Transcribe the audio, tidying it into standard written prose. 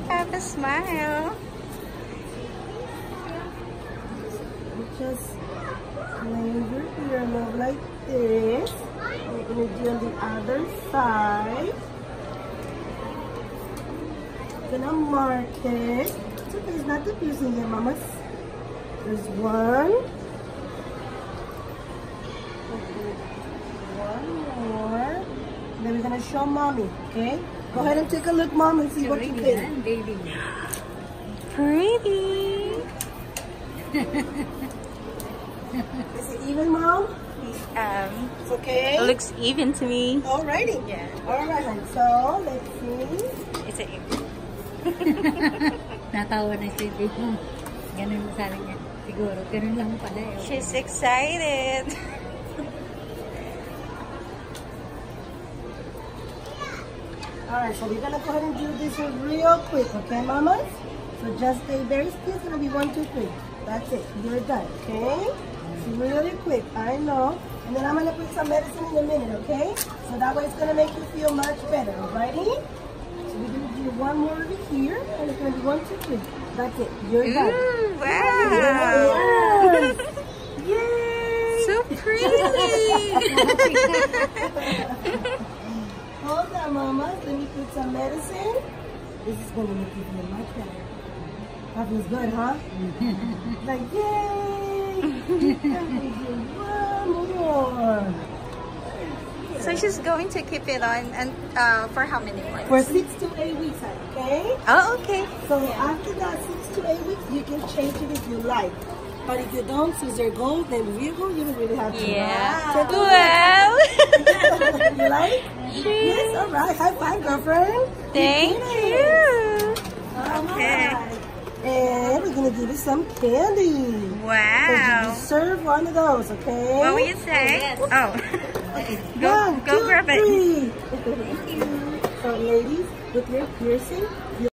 have a smile. Just lay your earlobe like this. We're going to do on the other side. Gonna mark it. It's okay, it's not diffusing yet, mamas. There's one. Okay. One more. Then we're gonna show mommy, okay? Go ahead and take a look, mom, and see what you think. Baby. Pretty. Is it even, mom? It's okay. It looks even to me. Alrighty. Yeah. Alright, so let's see. It's an even. Natawa na siya dito. Ganun sabi niya. Siguro, ganun lang pala eh. She's excited. Alright, so we're gonna go ahead and do this real quick, okay, mamas? So just stay very still. It's gonna be 1, 2, 3. That's it. You're done, okay? It's really quick, I know. And then I'm gonna put some medicine in a minute, okay? So that way it's gonna make you feel much better, alrighty? So we're gonna do one more over here, and it's gonna be 1, 2, 3. That's it. You're done. Ooh, wow. Yes. Yay! So pretty. Hold on, mama. Let me put some medicine. This is gonna make you feel much better. That feels good, huh? Like, yay! One more. So she's going to keep it on and for how many months? For 6 to 8 weeks, okay? Oh, okay. So after that 6 to 8 weeks, you can change it if you like. But if you don't, since they're gold, then you don't really have to. Yeah. Take a Wow. look. You like? Yes, all right. High five, girlfriend. Thank you. Okay. Alright. And we're gonna give you some candy. Wow. So you serve one of those, okay? What will you say? Oh. Go, One, go two, grab it. three. Thank you. So ladies, with your piercing,